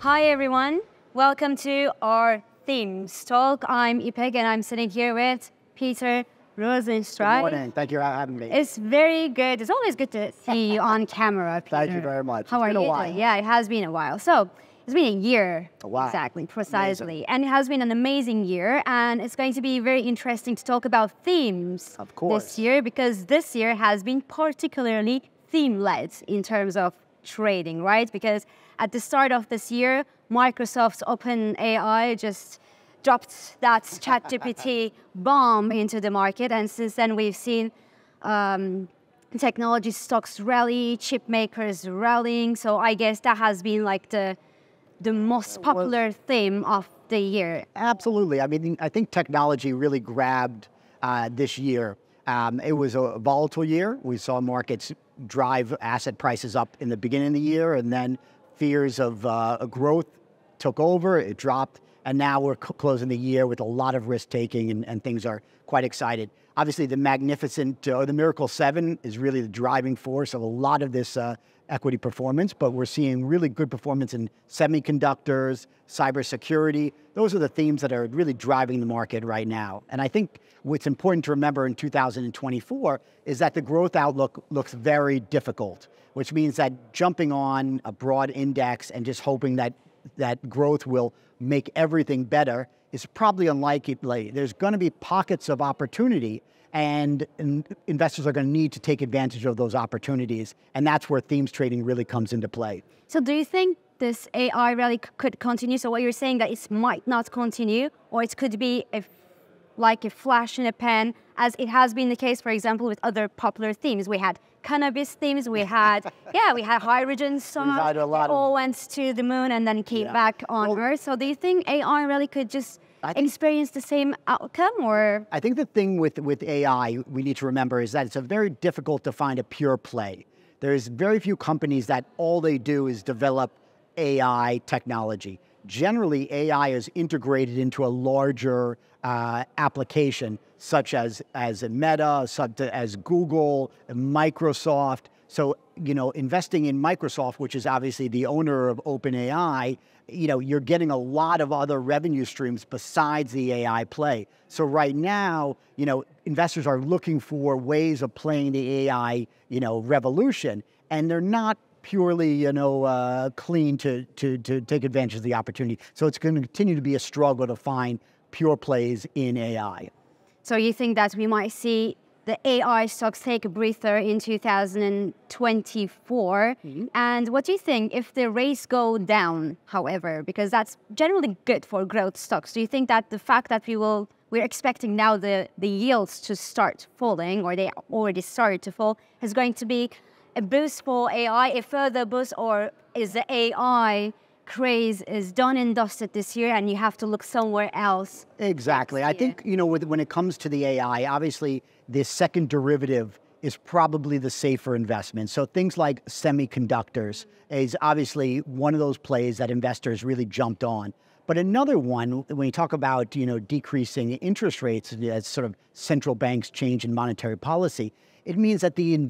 Hi everyone, welcome to our themes talk. I'm Ipek and I'm sitting here with Peter Rosenstreit. Good morning, thank you for having me. It's very good. It's always good to see you on camera, Peter. Thank you very much. How are you doing? Yeah, it has been a while. So it's been a year. Wow. Exactly, precisely. Amazing. And it has been an amazing year, and it's going to be very interesting to talk about themes Of course. this year, because this year has been particularly theme-led in terms of trading, right? Because at the start of this year, Microsoft's OpenAI just dropped that ChatGPT bomb into the market, and since then we've seen technology stocks rally, chip makers rallying. So I guess that has been like the most popular theme of the year. Absolutely. I mean, I think technology really grabbed this year. It was a volatile year. We saw markets drive asset prices up in the beginning of the year, and then fears of growth took over, it dropped, and now we're closing the year with a lot of risk-taking, and things are quite excited. Obviously, the magnificent, the Miracle 7 is really the driving force of a lot of this equity performance, but we're seeing really good performance in semiconductors, cybersecurity. Those are the themes that are really driving the market right now. And I think what's important to remember in 2024 is that the growth outlook looks very difficult, which means that jumping on a broad index and just hoping that growth will make everything better is probably unlikely. There's going to be pockets of opportunity, and investors are going to need to take advantage of those opportunities, and that's where themes trading really comes into play. So do you think this AI rally could continue? So what you're saying that it might not continue, or it could be like a flash in a pan, as it has been the case, for example, with other popular themes. We had cannabis themes, we had hydrogen stuff, all went to the moon and then came back on Earth. So do you think AI really could just experience the same outcome, or? I think the thing with AI we need to remember is that it's very difficult to find a pure play. There's very few companies that all they do is develop AI technology. Generally, AI is integrated into a larger application, such as Meta, such as Google, Microsoft. So, investing in Microsoft, which is obviously the owner of OpenAI, you're getting a lot of other revenue streams besides the AI play. So right now, investors are looking for ways of playing the AI, revolution, and they're not purely, clean to take advantage of the opportunity. So it's going to continue to be a struggle to find pure plays in AI. So you think that we might see the AI stocks take a breather in 2024? Mm-hmm. And what do you think if the rates go down, however, because that's generally good for growth stocks? Do you think that the fact that we're expecting now the yields to start falling, or they already started to fall, is going to be a boost for AI, a further boost, or is the AI craze is done and dusted this year and you have to look somewhere else? Exactly. I think, when it comes to the AI, obviously the second derivative is probably the safer investment. So things like semiconductors is obviously one of those plays that investors really jumped on. But another one, when you talk about, decreasing interest rates as sort of central banks change in monetary policy, it means that the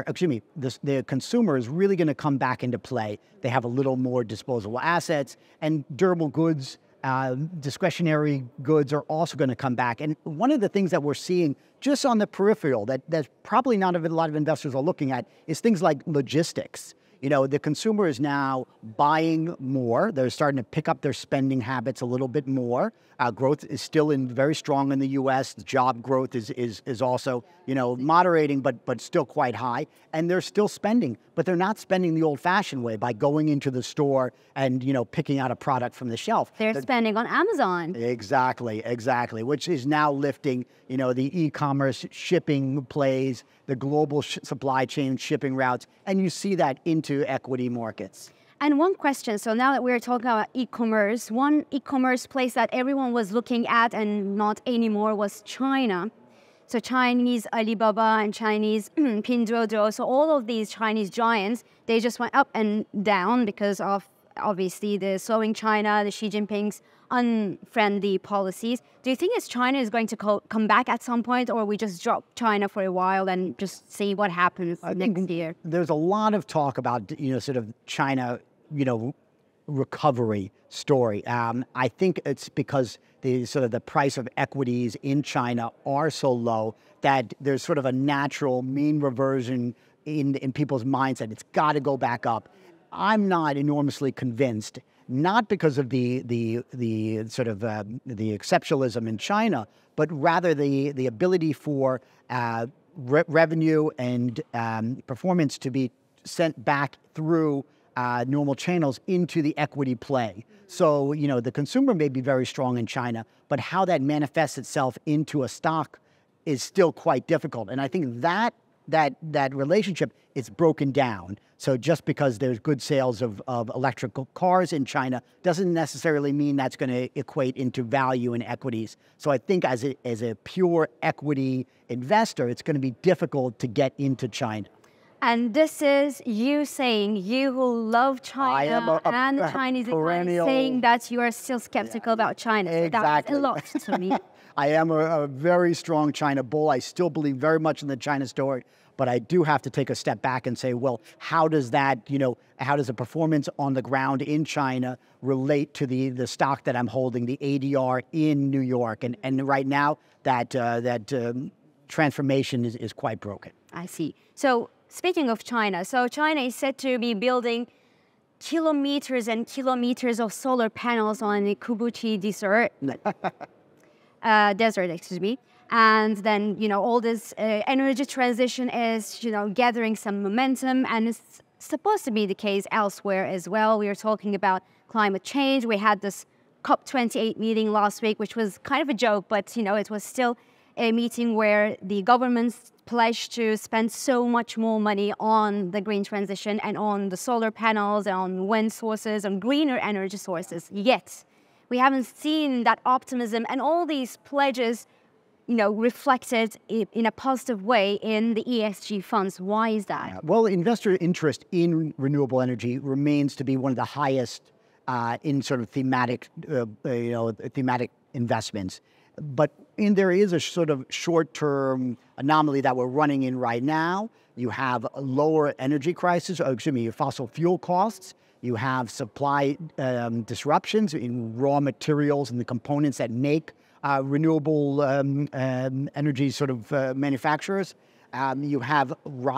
consumer is really going to come back into play. They have a little more disposable assets, and durable goods, discretionary goods are also going to come back. And one of the things that we're seeing just on the peripheral that probably not a lot of investors are looking at is things like logistics. The consumer is now buying more. They're starting to pick up their spending habits a little bit more. Growth is still very strong in the U.S. The job growth is also, moderating, but still quite high. And they're still spending, but they're not spending the old-fashioned way by going into the store and, picking out a product from the shelf. They're spending on Amazon. Exactly, which is now lifting, the e-commerce shipping plays, the global supply chain shipping routes, and you see that into equity markets. And one question, so now that we're talking about e-commerce, one e-commerce place that everyone was looking at and not anymore was China. So Chinese Alibaba and Chinese Pinduoduo, so all of these Chinese giants, they just went up and down because of obviously the slowing China, the Xi Jinping's unfriendly policies. Do you think China is going to come back at some point, or we just drop China for a while and just see what happens next year? There's a lot of talk about, sort of China, recovery story. I think it's because the price of equities in China are so low that there's sort of a natural mean reversion in people's minds that it's got to go back up. I'm not enormously convinced, not because of the exceptionalism in China, but rather the ability for revenue and performance to be sent back through normal channels into the equity play. So, the consumer may be very strong in China, but how that manifests itself into a stock is still quite difficult. And I think that relationship is broken down. So just because there's good sales of electrical cars in China doesn't necessarily mean that's going to equate into value in equities. So I think as a pure equity investor, it's going to be difficult to get into China. And this is you saying, you who love China and the Chinese economy, saying that you are still skeptical about China. Exactly. So that's a lot to me. I am a very strong China bull. I still believe very much in the China story, but I do have to take a step back and say, well, how does the performance on the ground in China relate to the stock that I'm holding, the ADR in New York? And right now, that transformation is quite broken. I see. So speaking of China, so China is said to be building kilometers and kilometers of solar panels on the Kubuchi Desert. And then, all this energy transition is, gathering some momentum, and it's supposed to be the case elsewhere as well. We are talking about climate change. We had this COP28 meeting last week, which was kind of a joke, but, it was still a meeting where the governments pledged to spend so much more money on the green transition and on the solar panels, and on wind sources, and greener energy sources. Yet, we haven't seen that optimism and all these pledges, reflected in a positive way in the ESG funds. Why is that? Well, investor interest in renewable energy remains to be one of the highest in sort of thematic investments. But there is a sort of short-term anomaly that we're running in right now. You have a lower energy crisis, your fossil fuel costs. You have supply disruptions in raw materials and the components that make renewable energy manufacturers. You have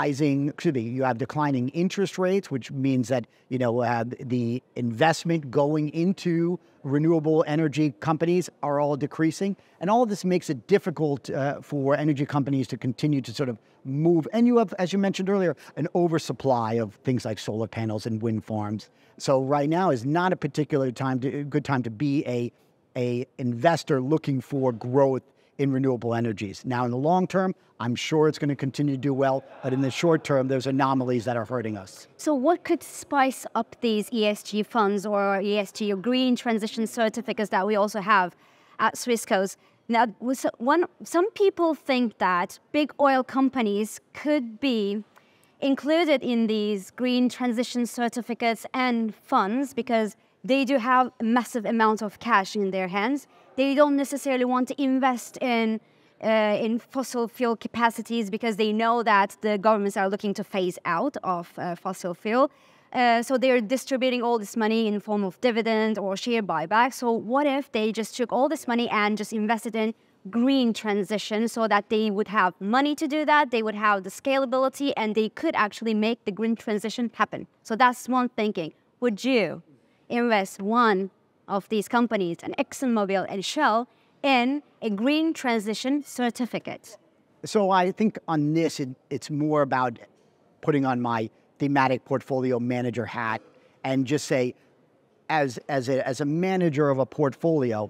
declining interest rates, which means that the investment going into renewable energy companies are all decreasing, and all of this makes it difficult for energy companies to continue to sort of move. And you have, as you mentioned earlier, an oversupply of things like solar panels and wind farms. So right now is not a particular good time to be a investor looking for growth in renewable energies. Now, in the long term, I'm sure it's going to continue to do well, but in the short term, there's anomalies that are hurting us. So what could spice up these ESG funds or ESG or green transition certificates that we also have at Swissquote? Now, some people think that big oil companies could be included in these green transition certificates and funds because they do have a massive amount of cash in their hands. They don't necessarily want to invest in fossil fuel capacities because they know that the governments are looking to phase out of fossil fuel. So they're distributing all this money in the form of dividend or share buyback. So what if they just took all this money and just invested in green transition so that they would have money to do that, they would have the scalability, and they could actually make the green transition happen? So that's one thinking. Would you invest one of these companies, an ExxonMobil and Shell, in a green transition certificate? So I think on this, it's more about putting on my thematic portfolio manager hat and just say, as a manager of a portfolio,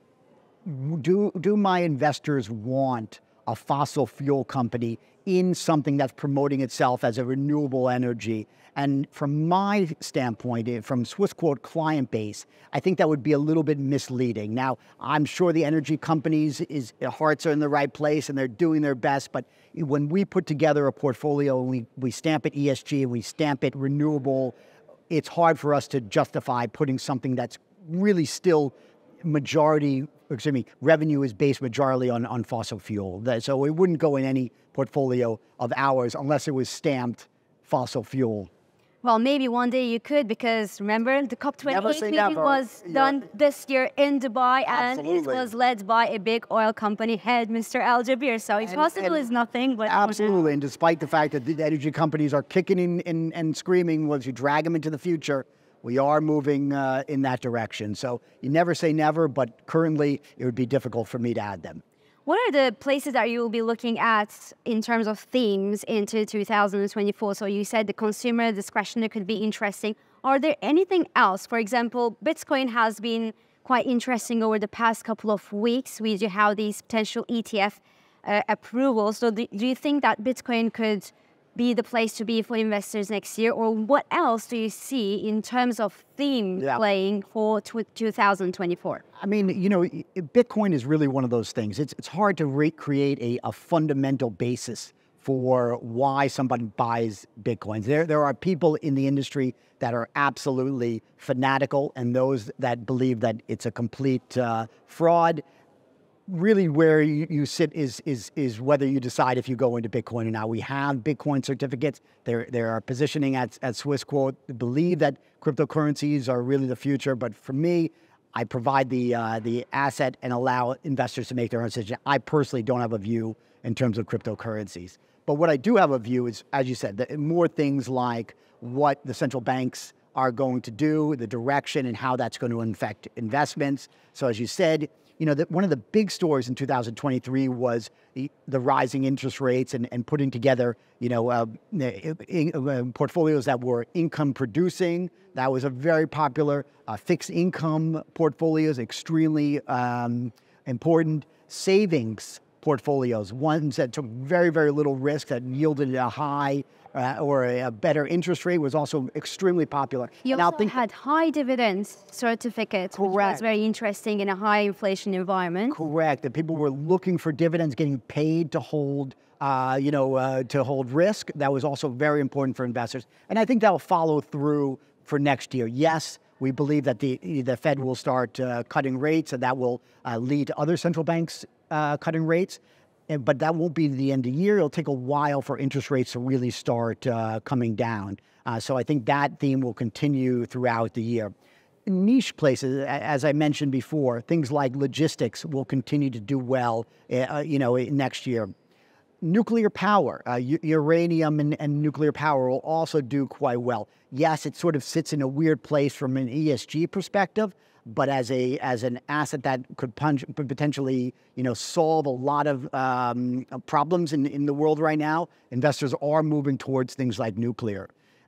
do my investors want a fossil fuel company in something that's promoting itself as a renewable energy? And from my standpoint, from Swissquote client base, I think that would be a little bit misleading. Now, I'm sure the energy companies' hearts are in the right place and they're doing their best, but when we put together a portfolio and we stamp it ESG and we stamp it renewable, it's hard for us to justify putting something that's really still revenue is based majorly on fossil fuel. So it wouldn't go in any portfolio of ours unless it was stamped fossil fuel. Well, maybe one day you could, because remember the Never COP28 say meeting never. was done this year in Dubai, and it Absolutely. was led by a big oil company head, Mr. Al Jaber. So impossible is nothing, but Absolutely, and despite the fact that the energy companies are kicking in and screaming, once you drag them into the future, we are moving in that direction. So you never say never, but currently it would be difficult for me to add them. what are the places that you will be looking at in terms of themes into 2024? So you said the consumer discretionary could be interesting. Are there anything else? For example, Bitcoin has been quite interesting over the past couple of weeks. We do have these potential ETF approvals. So do you think that Bitcoin could be the place to be for investors next year? Or what else do you see in terms of theme playing for 2024? I mean, you know, Bitcoin is really one of those things. It's hard to create a fundamental basis for why somebody buys Bitcoins. There are people in the industry that are absolutely fanatical, and those that believe that it's a complete fraud. Really, where you sit is whether you decide if you go into Bitcoin or not. We have Bitcoin certificates. There are positioning at Swissquote believe that cryptocurrencies are really the future. But for me, I provide the asset and allow investors to make their own decision. I personally don't have a view in terms of cryptocurrencies. But what I do have a view is, as you said, more things like what the central banks are going to do, the direction, and how that's going to affect investments. So as you said, you know, one of the big stories in 2023 was the rising interest rates and putting together, you know, portfolios that were income producing. That was a very popular fixed income portfolios, extremely important. Savings portfolios, ones that took very, very little risk, that yielded a high or a better interest rate, was also extremely popular. You also had high dividends certificates, which was very interesting in a high inflation environment. Correct. That people were looking for dividends, getting paid to hold, to hold risk. That was also very important for investors. And I think that will follow through for next year. Yes, we believe that the Fed will start cutting rates, and that will lead to other central banks cutting rates. But that won't be the end of the year. It'll take a while for interest rates to really start coming down. So I think that theme will continue throughout the year. Niche places, as I mentioned before, things like logistics will continue to do well, next year. Nuclear power, uranium and nuclear power will also do quite well. Yes, it sort of sits in a weird place from an ESG perspective, but as an asset that could potentially, solve a lot of problems in the world right now, investors are moving towards things like nuclear.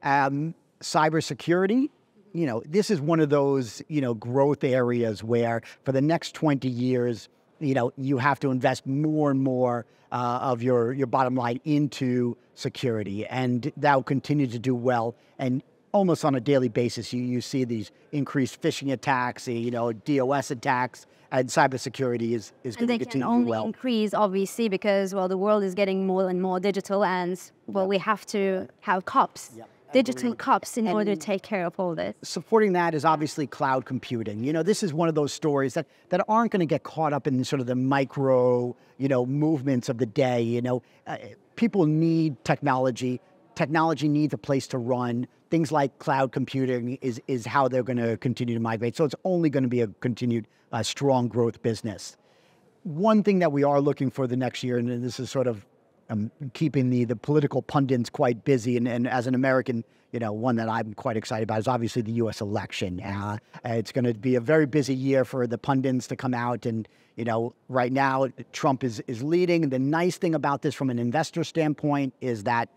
Cybersecurity, this is one of those, growth areas where for the next 20 years, you have to invest more and more of your bottom line into security, and that will continue to do well. And almost on a daily basis, you see these increased phishing attacks, DOS attacks, and cybersecurity is going to continue to do well. And they can only increase, obviously, because, the world is getting more and more digital, and, we have to have cops. Yep. Digital cops in order to take care of all this. Supporting that is obviously cloud computing. This is one of those stories that aren't going to get caught up in sort of the micro, movements of the day. People need technology. Technology needs a place to run. Things like cloud computing is how they're going to continue to migrate. So it's only going to be a continued strong growth business. One thing that we are looking for the next year, and this is sort of keeping the political pundits quite busy, and as an American, one that I'm quite excited about is obviously the U.S. election. It's going to be a very busy year for the pundits to come out, and right now Trump is leading. And the nice thing about this from an investor standpoint is that,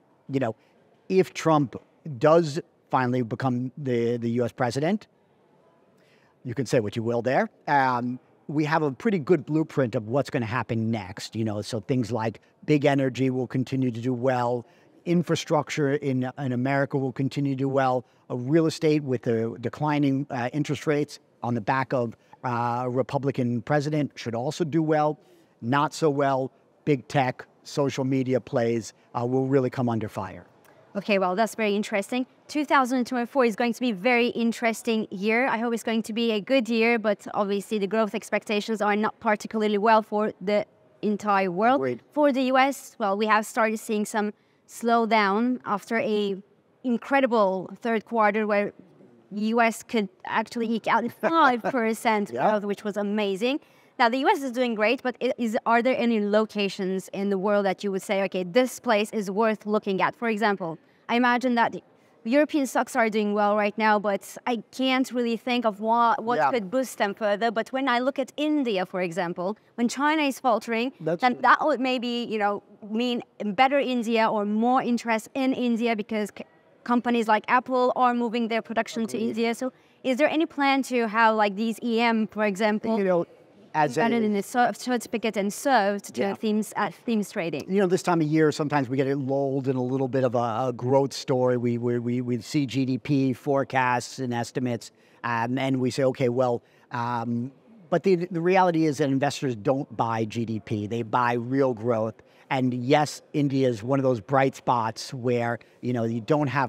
if Trump does finally become the U.S. president, you can say what you will there. We have a pretty good blueprint of what's going to happen next. So things like big energy will continue to do well. Infrastructure in America will continue to do well. Real estate with the declining interest rates on the back of a Republican president should also do well. Not so well, big tech, social media plays will really come under fire. Okay, well, that's very interesting. 2024 is going to be a very interesting year. I hope it's going to be a good year, but obviously the growth expectations are not particularly well for the entire world. Great. For the US, we have started seeing some slowdown after a incredible third quarter where US could actually eke out 5% growth, which was amazing. Now, the US is doing great, but are there any locations in the world that you would say, okay, this place is worth looking at? For example, I imagine that European stocks are doing well right now, but I can't really think of what could boost them further. But when I look at India, for example, when China is faltering, then that would maybe, mean better India or more interest in India because companies like Apple are moving their production to India. So is there any plan to have like these EM, for example, embedded in the certificate and served to themes trading? This time of year, sometimes we get lulled in a little bit of a growth story. We see GDP forecasts and estimates, and we say, okay, well, but the reality is that investors don't buy GDP. They buy real growth. And yes, India is one of those bright spots where, you don't have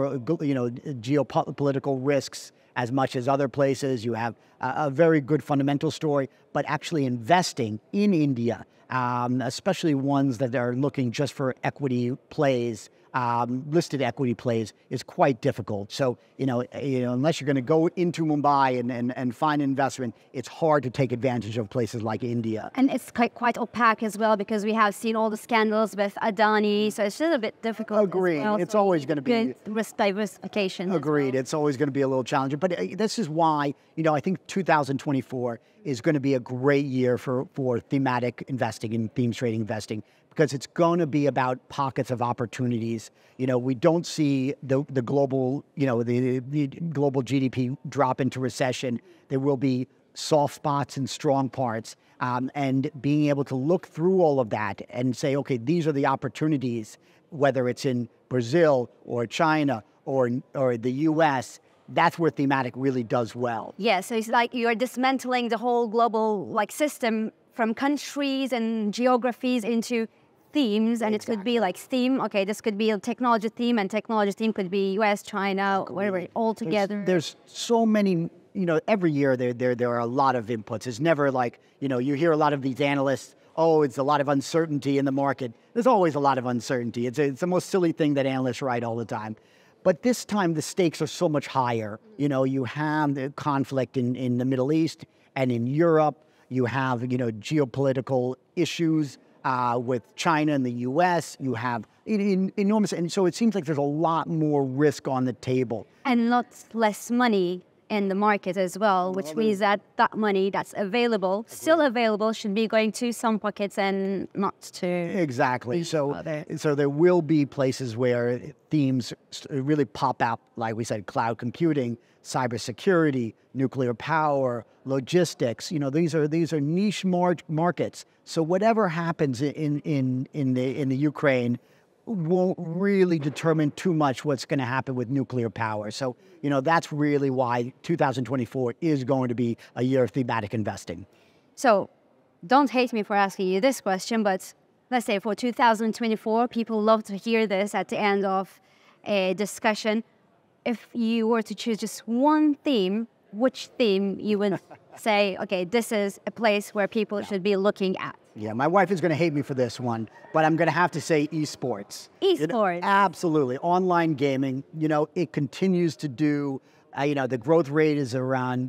geopolitical risks as much as other places. You have a very good fundamental story, but actually investing in India, especially ones that are looking just for equity plays, listed equity plays, is quite difficult. So, unless you're going to go into Mumbai and find investment, it's hard to take advantage of places like India. And it's quite opaque as well because we have seen all the scandals with Adani, so it's just a bit difficult. Agreed. Well. It's always going to be good risk diversification. Agreed. It's always going to be a little challenging. But this is why, I think 2024 is going to be a great year for thematic investing and themes trading investing, because it's going to be about pockets of opportunities. We don't see the global, the global GDP drop into recession. There will be soft spots and strong parts, and being able to look through all of that and say, okay, these are the opportunities, whether it's in Brazil or China or the US. That's where thematic really does well. Yeah, so it's like you're dismantling the whole global system from countries and geographies into themes, and it could be like theme. Okay, this could be a technology theme, and technology theme could be US, China, whatever, all together. There's so many. Every year there are a lot of inputs. It's never like you hear a lot of these analysts. Oh, it's a lot of uncertainty in the market. There's always a lot of uncertainty. It's the most silly thing that analysts write all the time. But this time the stakes are so much higher. You have the conflict in the Middle East and in Europe. You have geopolitical issues with China and the U.S. You have enormous, and so it seems like there's a lot more risk on the table. And lots less money in the market as well, which means that money that's available, still available, should be going to some pockets and not to... Exactly. So there will be places where themes really pop out, like we said, cloud computing, cybersecurity, nuclear power, logistics. These are niche markets. So whatever happens in the Ukraine won't really determine too much what's going to happen with nuclear power. So, that's really why 2024 is going to be a year of thematic investing. So, don't hate me for asking you this question, but let's say for 2024, people love to hear this at the end of a discussion. If you were to choose just one theme, which theme you would say, okay, this is a place where people should be looking at? Yeah, my wife is going to hate me for this one, but I'm going to have to say esports. Esports. Absolutely. Online gaming, it continues to do, the growth rate is around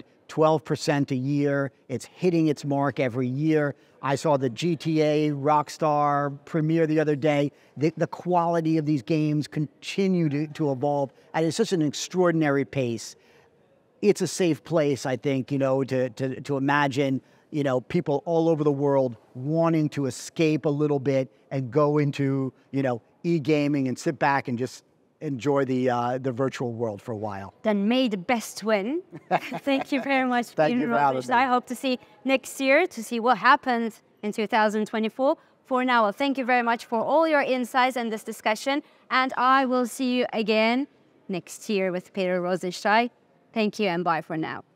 12% a year. It's hitting its mark every year. I saw the GTA Rockstar premiere the other day. The quality of these games continue to evolve at such an extraordinary pace. It's a safe place, I think, to imagine, people all over the world wanting to escape a little bit and go into, e-gaming and sit back and just enjoy the virtual world for a while. Then may the best win. Thank you very much. Thank you for having me. I hope to see next year to see what happens in 2024. For now, thank you very much for all your insights and this discussion. And I will see you again next year with Peter Rosenstein. Thank you and bye for now.